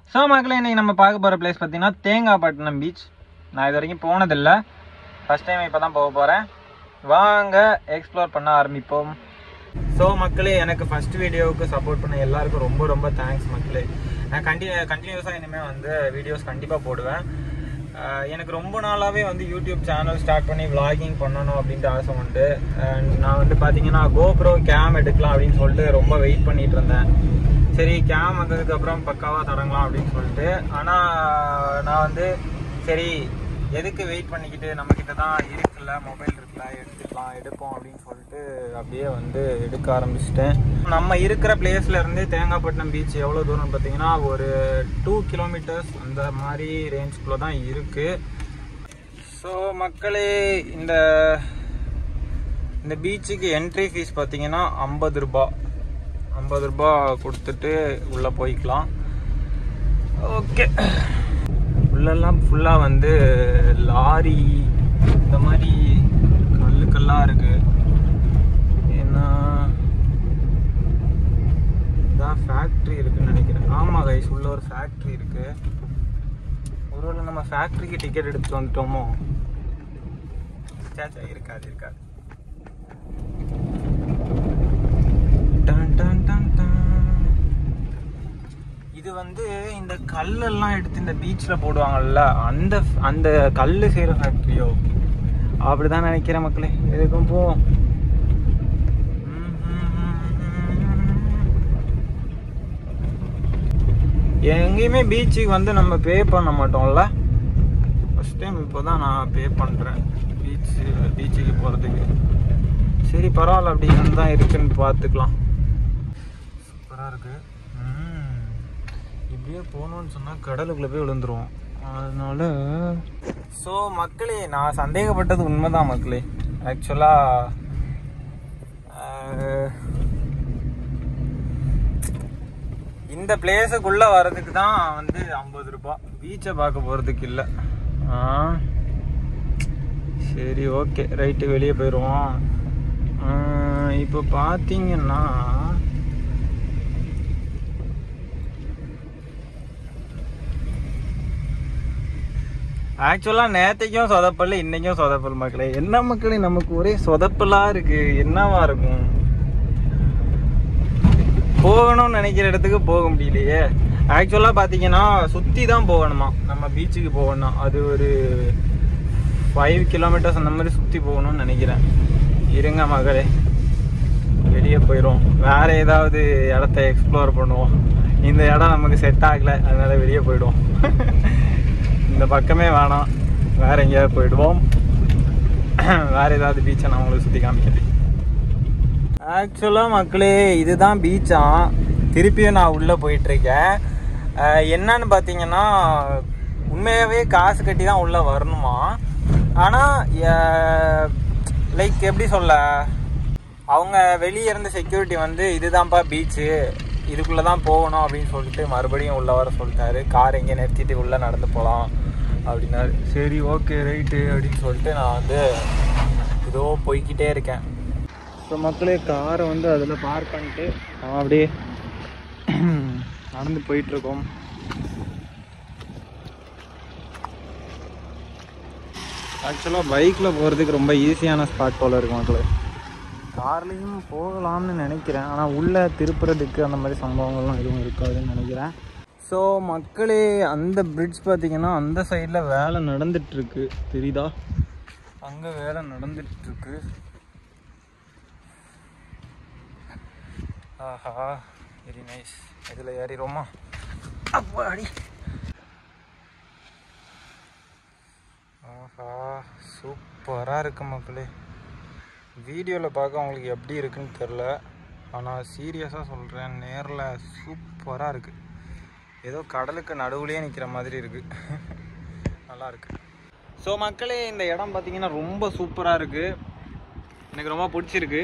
So மக்களே இன்றைக்கி நம்ம பார்க்க போகிற பிளேஸ் பார்த்தீங்கன்னா தேங்காய்பட்டினம் பீச். நான் இது வரைக்கும் போனதில்லை, ஃபஸ்ட் டைம் இப்போ தான் போக போகிறேன். வாங்க எக்ஸ்ப்ளோர் பண்ண ஆரம்பிப்போம். ஸோ மக்களே, எனக்கு ஃபஸ்ட் வீடியோவுக்கு சப்போர்ட் பண்ண எல்லாருக்கும் ரொம்ப ரொம்ப தேங்க்ஸ் மக்களே. நான் கண்டினியூஸாக இனிமேல் வந்து வீடியோஸ் கண்டிப்பாக போடுவேன். எனக்கு ரொம்ப நாளாகவே வந்து யூடியூப் சேனல் ஸ்டார்ட் பண்ணி விளாகிங் பண்ணணும் அப்படின்ட்டு ஆசை உண்டு. நான் வந்து பார்த்தீங்கன்னா கோப்ரோ கேம் எடுக்கலாம் அப்படின்னு சொல்லிட்டு ரொம்ப வெயிட் பண்ணிகிட்டு இருந்தேன். சரி கேம் வந்ததுக்கப்புறம் பக்காவாக தொடங்கலாம் அப்படின்னு சொல்லிட்டு. ஆனால் நான் வந்து சரி எதுக்கு வெயிட் பண்ணிக்கிட்டு, நம்மக்கிட்ட தான் இருக்குல்ல, மொபைல் இருக்குல்ல, எடுப்போம் அப்படின்னு சொல்லிட்டு அப்படியே வந்து எடுக்க ஆரம்பிச்சிட்டேன். நம்ம இருக்கிற பிளேஸ்லேருந்து தேங்காய்பட்டினம் பீச் எவ்வளோ தூரம்னு பார்த்தீங்கன்னா ஒரு 2 கிலோமீட்டர்ஸ் அந்த மாதிரி ரேஞ்சுக்குள்ளே தான் இருக்குது. ஸோ மக்களே, இந்த பீச்சுக்கு என்ட்ரி ஃபீஸ் பார்த்தீங்கன்னா 50 ரூபா கொடுத்துட்டு உள்ளே போய்க்கலாம். ஓகே, உள்ளெல்லாம் ஃபுல்லாக வந்து லாரி இந்த மாதிரி கல்லுக்கெல்லாம் இருக்குது. ஏன்னா இதான் ஃபேக்ட்ரி இருக்குதுன்னு நினைக்கிறேன். ஆமாம் கைஸ், உள்ள ஒரு ஃபேக்ட்ரி இருக்குது. ஒருவேளை நம்ம ஃபேக்ட்ரிக்கு டிக்கெட் எடுத்துகிட்டு வந்துட்டோமோ? சேச்சா, இருக்காது. இது வந்து இந்த கல்லெல்லாம் எடுத்து இந்த பீச்சில் போடுவாங்கல்ல, அந்த கல் செய்கிற ஃபேக்ட்ரியோ அப்படிதான் நினைக்கிறேன் மக்களே. எதுக்கும் போவோம். எங்கேயுமே பீச்சுக்கு வந்து நம்ம பே பண்ண மாட்டோம்ல. ஃபஸ்ட் டைம் இப்போ தான் நான் பே பண்ணுறேன் பீச்சுக்கு போகிறதுக்கு. சரி பரவாயில்ல, அப்படின்னு தான் இருக்குன்னு பார்த்துக்கலாம். சூப்பராக இருக்குது. இப்படியே போகணுன்னு சொன்னால் கடலுக்குள்ளே போய் விழுந்துருவோம். அதனால ஸோ மக்களே, நான் சந்தேகப்பட்டது உண்மைதான் மக்களே. ஆக்சுவலாக இந்த பிளேஸுக்குள்ளே வர்றதுக்கு தான் வந்து 50 ரூபா, பீச்சை பார்க்க போகிறதுக்கு இல்லை. சரி ஓகே ரைட்டு, வெளியே போயிடுவோம். இப்போ பார்த்தீங்கன்னா ஆக்சுவலாக நேற்றைக்கும் சொதப்பல், இன்னைக்கும் சொதப்பல் மக்களே. என்ன மக்களே, நமக்கு ஒரே சொதப்பலாக இருக்குது. என்னவா இருக்கும்? போகணும்னு நினைக்கிற இடத்துக்கு போக முடியலையே. ஆக்சுவலாக பார்த்தீங்கன்னா சுற்றி தான் போகணுமா நம்ம பீச்சுக்கு போகணும். அது ஒரு 5 கிலோமீட்டர்ஸ் அந்த மாதிரி சுற்றி போகணும்னு நினைக்கிறேன். இருங்க மகளே, வெளியே போயிடும். வேறு ஏதாவது இடத்த எக்ஸ்ப்ளோர் பண்ணுவோம். இந்த இடம் நமக்கு செட் ஆகலை, அதனால வெளியே போயிடுவோம். இந்த பக்கமே வேணாம், வேறு எங்கேயாவது போயிடுவோம். வேறு ஏதாவது பீச்சை நான் உங்களுக்கு சுற்றி காமிக்கிறேன். ஆக்சுவலாக மக்களே, இதுதான் பீச்சா. திருப்பியும் நான் உள்ளே போயிட்டுருக்கேன். என்னன்னு பார்த்தீங்கன்னா உண்மையாகவே காசு கட்டி தான் உள்ளே வரணுமா. ஆனால் லைக் எப்படி சொல்ல, அவங்க வெளியே இருந்த செக்யூரிட்டி வந்து இதுதான்ப்பா பீச்சு, இதுக்குள்ளே தான் போகணும் அப்படின்னு சொல்லிட்டு மறுபடியும் உள்ளே வர சொல்லிட்டாரு. கார் எங்கே நிறுத்திட்டு உள்ளே நடந்து போகலாம் அப்படின்னாரு. சரி ஓகே ரைட்டு அப்படின்னு சொல்லிட்டு நான் வந்து இதோ போய்கிட்டே இருக்கேன். ஸோ மக்களே, காரை வந்து அதில் பார்க் பண்ணிட்டு நான் அப்படியே நடந்து போயிட்டுருக்கோம். ஆக்சுவலாக பைக்கில் போகிறதுக்கு ரொம்ப ஈஸியான ஸ்பாட் போல் இருக்கும் மக்களே. கார்லேயும் போகலாம்னு நினைக்கிறேன், ஆனால் உள்ளே திருப்புறதுக்கு அந்த மாதிரி சம்பவங்கள்லாம் எதுவும் இருக்காதுன்னு நினைக்கிறேன். ஸோ மக்களே, அந்த பிரிட்ஜ் பார்த்திங்கன்னா அந்த சைடில் வேலை நடந்துகிட்ருக்கு, தெரியுதா? அங்கே வேலை நடந்துகிட்ருக்கு. ஆஹா, வெரி நைஸ். இதில் ஏறிடுவோமா? அப்போ அடி. ஆஹா, சூப்பராக இருக்கு மக்களே. வீடியோவில் பார்க்க உங்களுக்கு எப்படி இருக்குன்னு தெரில, ஆனால் சீரியஸாக சொல்கிறேன், நேரில் சூப்பராக இருக்குது. ஏதோ கடலுக்கு நடுவுலேயே நிற்கிற மாதிரி இருக்குது. நல்லாயிருக்கு. ஸோ மக்களே, இந்த இடம் பார்த்திங்கன்னா ரொம்ப சூப்பராக இருக்குது. எனக்கு ரொம்ப பிடிச்சிருக்கு.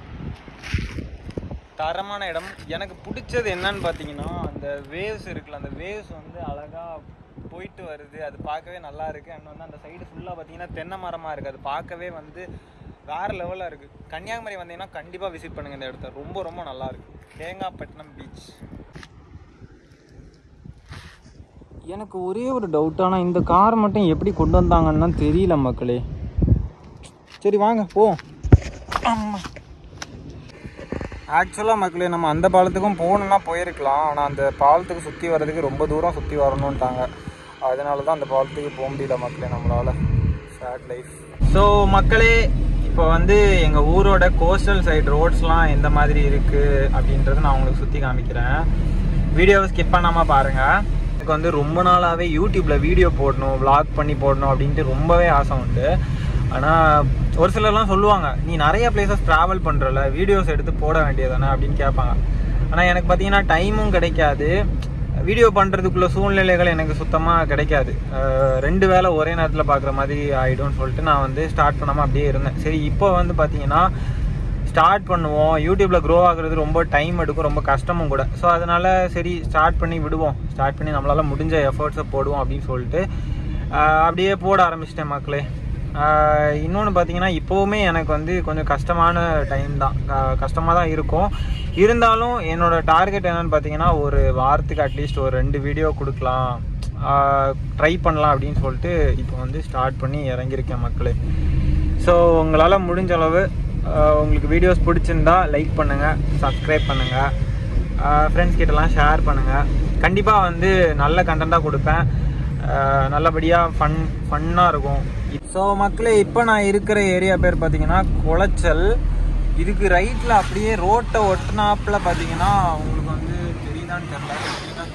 தரமான இடம். எனக்கு பிடிச்சது என்னன்னு பார்த்தீங்கன்னா அந்த வேவ்ஸ் இருக்குல்ல, அந்த வேவ்ஸ் வந்து அழகாக போயிட்டு வருது. அது பார்க்கவே நல்லா இருக்குது. அண்ட் வந்து அந்த சைடு ஃபுல்லாக பார்த்தீங்கன்னா தென்னை மரமாக இருக்குது. அது பார்க்கவே வந்து வேறு லெவலில் இருக்குது. கன்னியாகுமரி வந்தீங்கன்னா கண்டிப்பாக விசிட் பண்ணுங்கள் இந்த இடத்த. ரொம்ப ரொம்ப நல்லாயிருக்கு. தேங்காய்பட்டினம் பீச். எனக்கு ஒரே ஒரு டவுட், ஆனால் இந்த கார் மட்டும் எப்படி கொண்டு வந்தாங்கன்னா தெரியல மக்களே. சரி வாங்க போ. ஆக்சுவலாக மக்களே நம்ம அந்த பாலத்துக்கும் போகணுன்னா போயிருக்கலாம், ஆனால் அந்த பாலத்துக்கு சுற்றி வர்றதுக்கு ரொம்ப தூரம் சுற்றி வரணுன்ட்டாங்க. அதனால தான் அந்த பாலத்துக்கு போக முடியல மக்களே நம்மளால். Chat life. ஸோ மக்களே இப்போ வந்து எங்கள் ஊரோட கோஸ்டல் சைடு ரோட்ஸ்லாம் எந்த மாதிரி இருக்குது அப்படின்றத நான் உங்களுக்கு சுற்றி காமிக்கிறேன். வீடியோவை ஸ்கிப் பண்ணாமல் பாருங்கள். எனக்கு வந்து ரொம்ப நாளாகவே யூடியூப்பில் வீடியோ போடணும், விளாக் பண்ணி போடணும் அப்படின்ட்டு ரொம்பவே ஆசை உண்டு. ஆனால் ஒரு சிலர்லாம் சொல்லுவாங்க, நீ நிறைய பிளேசஸ் ட்ராவல் பண்ணுறல, வீடியோஸ் எடுத்து போட வேண்டியதானே அப்படின்னு கேட்பாங்க. ஆனால் எனக்கு பார்த்தீங்கன்னா டைமும் கிடைக்காது, வீடியோ பண்ணுறதுக்குள்ள சூழ்நிலைகள் எனக்கு சுத்தமாக கிடைக்காது. 2 வேளை ஒரே நேரத்தில் பார்க்குற மாதிரி ஆகிடும்னு சொல்லிட்டு நான் வந்து ஸ்டார்ட் பண்ணாமல் அப்படியே இருந்தேன். சரி இப்போ வந்து பார்த்தீங்கன்னா ஸ்டார்ட் பண்ணுவோம். யூடியூப்பில் க்ரோ ஆகுறது ரொம்ப டைம் எடுக்கும், ரொம்ப கஷ்டமும் கூட. ஸோ அதனால் சரி ஸ்டார்ட் பண்ணி விடுவோம், ஸ்டார்ட் பண்ணி நம்மளால் முடிஞ்ச எஃபர்ட்ஸை போடுவோம் அப்படின்னு சொல்லிட்டு அப்படியே போட ஆரம்பிச்சிட்டேன் மக்களே. இன்னொன்று பார்த்தீங்கன்னா இப்போவுமே எனக்கு வந்து கொஞ்சம் கஷ்டமான டைம் தான், கஷ்டமாக தான் இருக்கும். இருந்தாலும் என்னோடய டார்கெட் என்னென்னு பார்த்தீங்கன்னா ஒரு வாரத்துக்கு அட்லீஸ்ட் ஒரு 2 வீடியோ கொடுக்கலாம், ட்ரை பண்ணலாம் அப்படின்னு சொல்லிட்டு இப்போ வந்து ஸ்டார்ட் பண்ணி இறங்கியிருக்கேன் மக்களே. ஸோ உங்களால் முடிஞ்ச அளவு உங்களுக்கு வீடியோஸ் பிடிச்சிருந்தா லைக் பண்ணுங்கள், சப்ஸ்கிரைப் பண்ணுங்கள், ஃப்ரெண்ட்ஸ் கிட்டலாம் ஷேர் பண்ணுங்கள். கண்டிப்பாக வந்து நல்ல கண்டென்ட்டாக கொடுப்பேன், நல்லபடியாக ஃபன்னாக இருக்கும். ஸோ மக்களே இப்போ நான் இருக்கிற ஏரியா பேர் பார்த்தீங்கன்னா குளச்சல். இதுக்கு ரைட்டில் அப்படியே ரோட்டை ஒட்டினாப்பில் பார்த்தீங்கன்னா உங்களுக்கு வந்து தெரியுதான்னு தெரியல,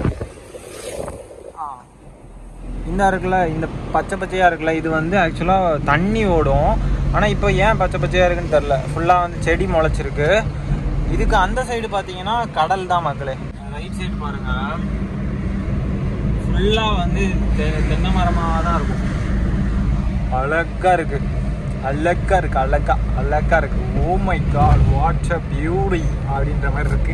இந்த இருக்குல்ல, இந்த பச்சை பச்சையாக இருக்குல்ல, இது வந்து ஆக்சுவலாக தண்ணி ஓடும். ஆனால் இப்போ ஏன் பச்சை பச்சையாக இருக்குன்னு தெரில, ஃபுல்லாக வந்து செடி முளைச்சிருக்கு. இதுக்கு அந்த சைடு பார்த்தீங்கன்னா கடல் தான் மக்களே. ரைட் சைடு பாருங்கள், ஃபுல்லாக வந்து தென்னை மரமாக தான் இருக்கும். அழகா இருக்கு, அழகா இருக்கு, அழகா இருக்கு. Oh my God, what a beauty அப்படின்ற மாதிரி இருக்கு.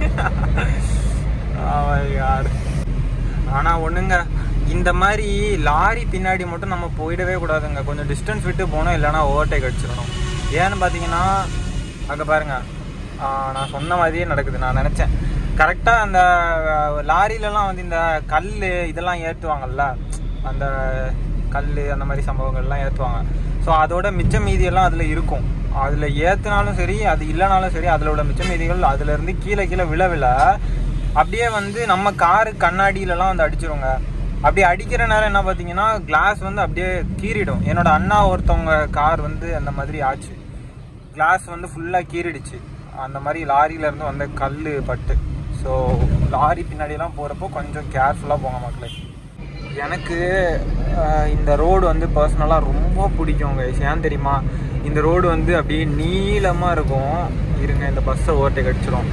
ஆனால் ஒன்றுங்க, இந்த மாதிரி லாரி பின்னாடி மட்டும் நம்ம போயிடவே கூடாதுங்க. கொஞ்சம் டிஸ்டன்ஸ் விட்டு போனோம், இல்லைனா ஓவர்டேக் அடிச்சிடணும். ஏன்னு பார்த்தீங்கன்னா அங்கே பாருங்க, நான் சொன்ன மாதிரியே நடக்குது. நான் நினச்சேன் கரெக்டாக அந்த லாரியிலலாம் வந்து இந்த கல் இதெல்லாம் ஏற்றுவாங்கல்ல, அந்த கல் அந்த மாதிரி சம்பவங்கள்லாம் ஏற்றுவாங்க. ஸோ அதோட மிச்ச மீதியெல்லாம் அதில் இருக்கும். அதில் ஏற்றுனாலும் சரி, அது இல்லைனாலும் சரி, அதில் உள்ள மிச்ச மீதிகள் அதுலேருந்து கீழே விழ அப்படியே வந்து நம்ம காரு கண்ணாடியிலலாம் வந்து அடிச்சிருங்க. அப்படி அடிக்கிற நேரம் என்ன பார்த்தீங்கன்னா கிளாஸ் வந்து அப்படியே கீறிடும். என்னோட அண்ணா ஒருத்தவங்க கார் வந்து அந்த மாதிரி ஆச்சு, கிளாஸ் வந்து ஃபுல்லாக கீறிடுச்சு, அந்த மாதிரி லாரியிலேருந்து வந்த கல் பட்டு. ஸோ லாரி பின்னாடியெல்லாம் போகிறப்போ கொஞ்சம் கேர்ஃபுல்லாக போங்க மக்களே. எனக்கு இந்த ரோடு வந்து பர்சனலாக ரொம்ப பிடிக்கும் கைஸ். ஏன் தெரியுமா, இந்த ரோடு வந்து அப்படியே நீளமாக இருக்கும். இருங்க, இந்த பஸ்ஸை ஓவர்டேக் அடிச்சிடும்.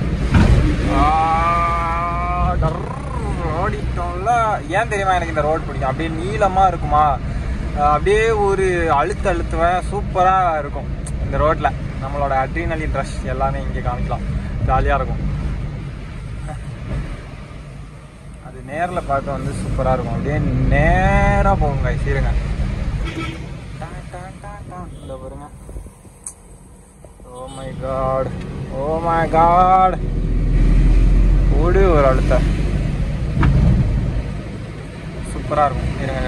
ஓடிட்டோம்ல. ஏன் தெரியுமா எனக்கு இந்த ரோடு பிடிக்கும், அப்படியே நீளமாக இருக்குமா, அப்படியே ஒரு அழுத்துவேன், சூப்பராக இருக்கும் இந்த ரோட்டில். நம்மளோட அட்ரினலின் ரஷ் எல்லாமே இங்கே காமிக்கலாம், ஜாலியாக இருக்கும். அது நேரில் பார்க்க வந்து சூப்பராக இருக்கும். அப்படியே நேராக போகுங்க, சீருங்க. இந்த பாருங்க, oh my God, oh my God, ஓடு ஒரு அழுத்த சூப்பராக இருக்கும். இருங்க,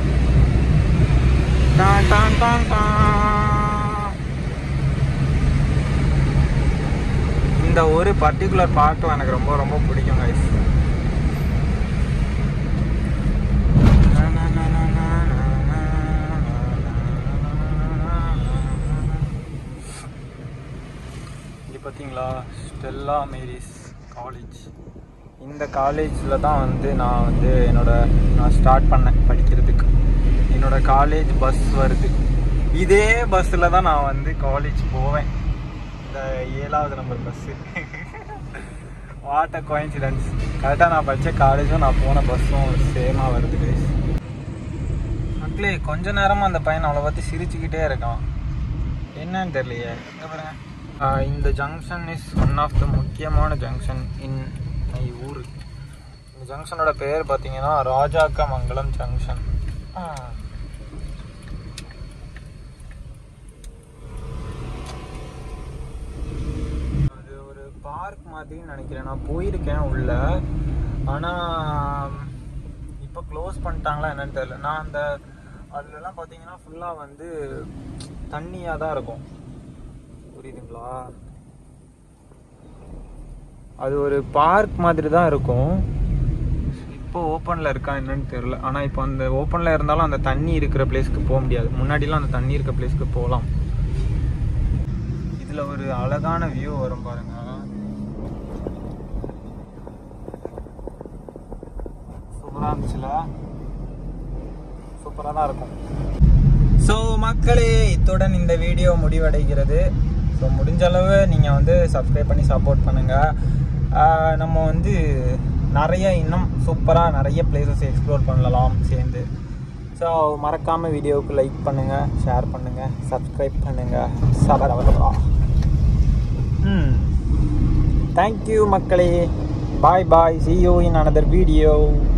இந்த ஒரு பர்டிகுலர் பார்ட்டும் எனக்கு ரொம்ப ரொம்ப பிடிக்கும் கைஸ். இது பார்த்தீங்களா, ஸ்டெல்லா மேரிஸ் காலேஜ். இந்த காலேஜில் தான் வந்து நான் ஸ்டார்ட் பண்ணேன் படிக்கிறதுக்கு. என்னோட காலேஜ் பஸ் வருது, இதே பஸ்ஸில் தான் நான் வந்து காலேஜ் போவேன். இந்த 7வது number bus. What a coincidence, கரெக்டாக நான் படித்த காலேஜும் நான் போன பஸ்ஸும் சேமாக வருது கைஸ். மக்களே கொஞ்ச நேரமாக அந்த பையன் அவளை பற்றி சிரிச்சுக்கிட்டே இருக்கான், என்னன்னு தெரியலையே. இங்கே பாருங்க, இந்த junction is one of the முக்கியமான ஜங்ஷன் இன் மை ஊர். இந்த ஜங்ஷனோட பேர் பார்த்தீங்கன்னா ராஜாக்கமங்கலம் ஜங்ஷன். அது ஒரு பார்க் மாதிரின்னு நினைக்கிறேன், நான் போயிருக்கேன் உள்ள. ஆனால் க்ளோஸ் பண்ணிட்டாங்களா என்னன்னு தெரியல. நான் அந்த அதுலலாம் பார்த்தீங்கன்னா ஃபுல்லாக வந்து தண்ணியாக தான் இருக்கும், புரியுதுங்களா? அது ஒரு பார்க் மாதிரி தான் இருக்கும். இப்போ ஓப்பனில் இருக்கா என்னன்னு தெரியல. ஆனால் இப்போ அந்த ஓப்பனில் இருந்தாலும் அந்த தண்ணி இருக்கிற பிளேஸ்க்கு போக முடியாது. முன்னாடிலாம் அந்த தண்ணி இருக்கிற பிளேஸ்க்கு போகலாம். இதில் ஒரு அழகான வியூ வரும் பாருங்க. சூப்பராக இருந்துச்சுல, சூப்பராக தான் இருக்கும். ஸோ மக்களே, இத்துடன் இந்த வீடியோ முடிவடைகிறது. ஸோ முடிஞ்ச அளவு நீங்கள் வந்து சப்ஸ்கிரைப் பண்ணி சப்போர்ட் பண்ணுங்கள். நம்ம வந்து நிறைய இன்னும் சூப்பராக நிறைய பிளேசஸ் எக்ஸ்ப்ளோர் பண்ணலாம் சேர்ந்து. ஸோ மறக்காமல் வீடியோவுக்கு லைக் பண்ணுங்கள், ஷேர் பண்ணுங்கள், சப்ஸ்கிரைப் பண்ணுங்கள். சபரவரா. தேங்க்யூ மக்களே. பாய் பாய். See you in another video.